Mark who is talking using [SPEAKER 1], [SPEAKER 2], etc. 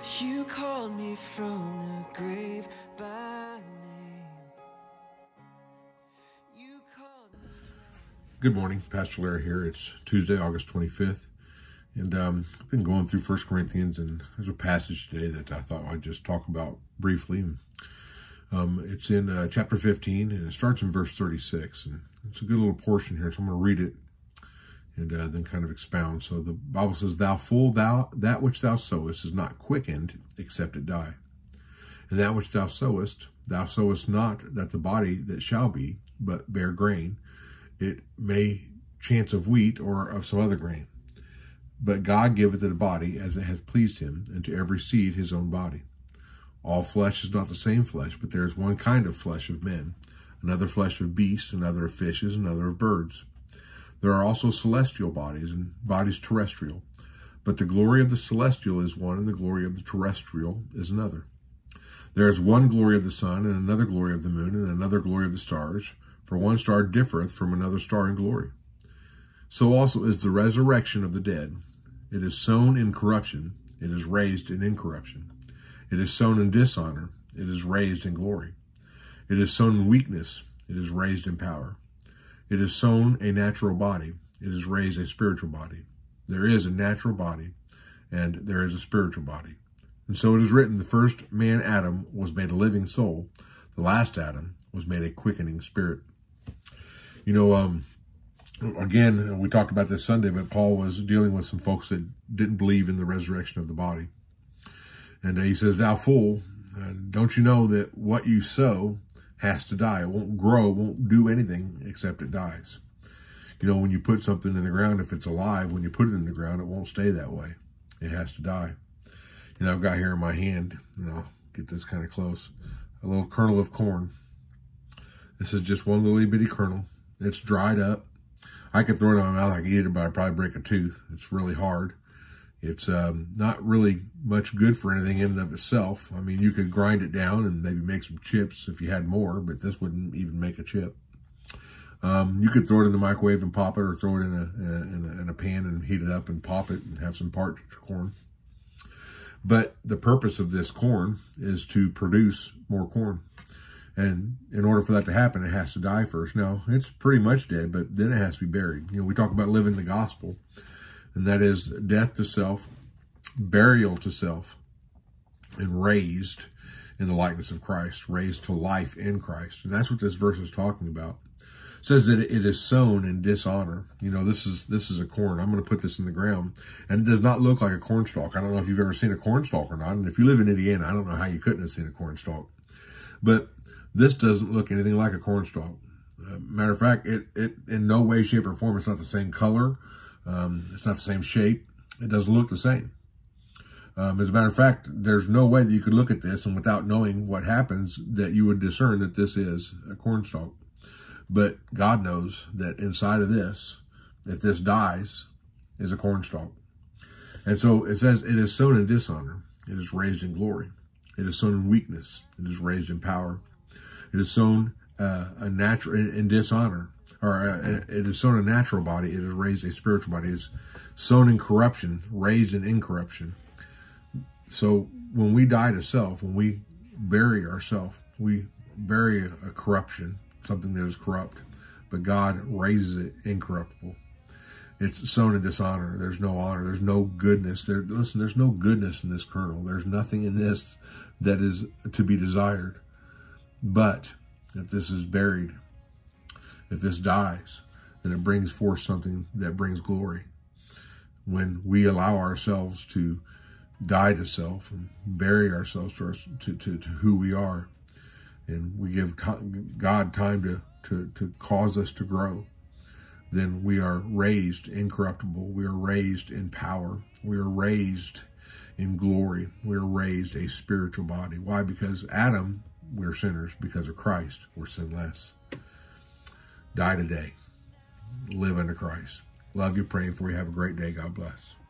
[SPEAKER 1] You called me from the grave by name. You called me.
[SPEAKER 2] Good morning, Pastor Larry here. It's Tuesday, August 25th, and I've been going through 1 Corinthians, and there's a passage today that I thought I'd just talk about briefly. It's in chapter 15, and it starts in verse 36, and it's a good little portion here, so I'm going to read it and then kind of expound. So the Bible says, "Thou fool, that which thou sowest is not quickened, except it die. And that which thou sowest not that the body that shall be, but bear grain. It may chance of wheat or of some other grain. But God giveth it a body as it hath pleased him, and to every seed his own body. All flesh is not the same flesh, but there is one kind of flesh of men, another flesh of beasts, another of fishes, another of birds. There are also celestial bodies and bodies terrestrial. But the glory of the celestial is one, and the glory of the terrestrial is another. There is one glory of the sun, and another glory of the moon, and another glory of the stars. For one star differeth from another star in glory. So also is the resurrection of the dead. It is sown in corruption, it is raised in incorruption. It is sown in dishonor, it is raised in glory. It is sown in weakness, it is raised in power. It is sown a natural body, it is raised a spiritual body. There is a natural body, and there is a spiritual body. And so it is written, the first man, Adam, was made a living soul. The last Adam was made a quickening spirit." You know, again, we talked about this Sunday, but Paul was dealing with some folks that didn't believe in the resurrection of the body. And he says, "Thou fool, don't you know that what you sow has to die? It won't grow, won't do anything except it dies." You know, when you put something in the ground, if it's alive, when you put it in the ground, it won't stay that way. It has to die. You know, I've got here in my hand, and I'll get this kind of close, a little kernel of corn. This is just one little bitty kernel. It's dried up. I could throw it in my mouth, I could eat it, but I'd probably break a tooth. It's really hard. It's not really much good for anything in and of itself. I mean, you could grind it down and maybe make some chips if you had more, but this wouldn't even make a chip. You could throw it in the microwave and pop it, or throw it in a pan and heat it up and pop it and have some parched corn. But the purpose of this corn is to produce more corn. And in order for that to happen, it has to die first. Now, it's pretty much dead, but then it has to be buried. You know, we talk about living the gospel, and that is death to self, burial to self, and raised in the likeness of Christ, raised to life in Christ. And that's what this verse is talking about. It says that it is sown in dishonor. You know, this is a corn. I'm going to put this in the ground, and it does not look like a corn stalk. I don't know if you've ever seen a corn stalk or not, and if you live in Indiana, I don't know how you couldn't have seen a corn stalk. But this doesn't look anything like a corn stalk. Matter of fact, it in no way, shape, or form, it's not the same color. It's not the same shape. It doesn't look the same. As a matter of fact, there's no way that you could look at this and without knowing what happens that you would discern that this is a corn stalk. But God knows that inside of this, if this dies, is a corn stalk. And so it says, it is sown in dishonor. It is raised in glory. It is sown in weakness. It is raised in power. It is sown in dishonor. It is sown a natural body. It is raised a spiritual body. It is sown in corruption, raised in incorruption. So when we die to self, when we bury ourselves, we bury a corruption, something that is corrupt, but God raises it incorruptible. It's sown in dishonor. There's no honor. There's no goodness. Listen, there's no goodness in this kernel. There's nothing in this that is to be desired. But if this is buried, if this dies, then it brings forth something that brings glory. When we allow ourselves to die to self and bury ourselves to who we are, and we give God time to cause us to grow, then we are raised incorruptible. We are raised in power. We are raised in glory. We are raised a spiritual body. Why? Because Adam, we're sinners. Because of Christ, we're sinless. Die today. Live under Christ. Love you, praying for you. Have a great day. God bless.